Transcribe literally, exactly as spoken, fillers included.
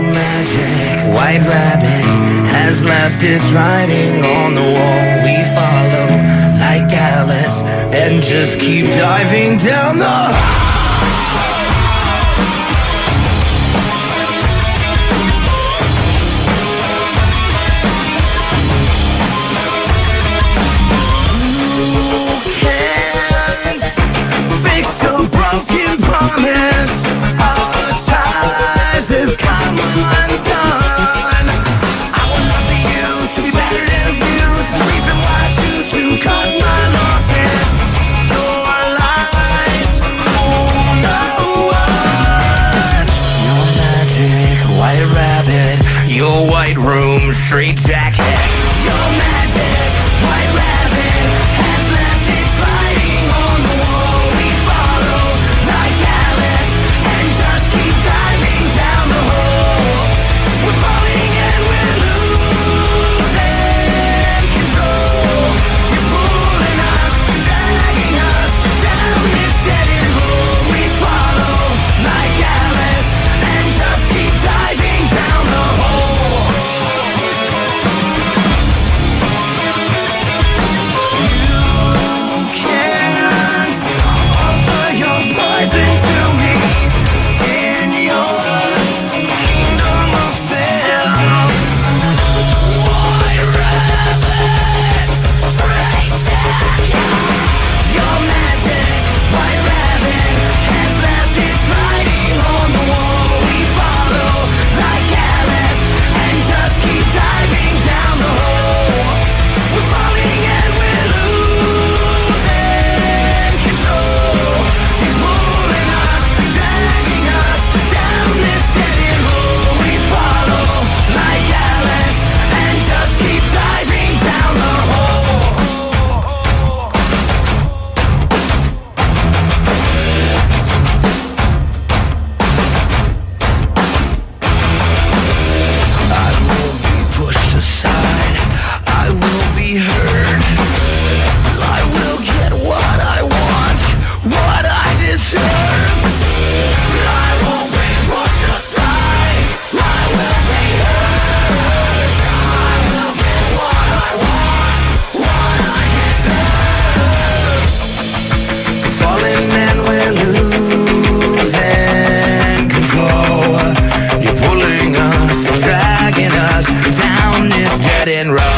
magic white rabbit has left its writing on the wall. We follow like Alice and just keep diving down the hall. Broken promise, our ties have come undone. I will not be used to be battered and abused. The reason why I choose to cut my losses. Your lies for no one. Your magic white rabbit, your white room straight jacket. Your magic white rabbit has left its writing on the wall. We follow like Alice and just keep diving down the hole. We're falling and we're losing control. You're pulling us, dragging us down this dead end hole. We follow like Alice and just keep diving down the hole. You can't offer your poison to me in your kingdom of film. White rabbit, straight jacket. Your magic white rabbit has left its writing on the wall. We follow like Alice and just keep diving down the hole. We're falling and we're losing control. You're pulling us, dragging us down this dead end hole. We follow like Alice and just keep diving down the hole. I will be pushed aside, I will be heard, I will get what I want, what I deserve. I won't be pushed aside, I will be heard, I will get what I want, what I deserve. We're falling and we're losing control. You're pulling us, dragging us down this dead end road.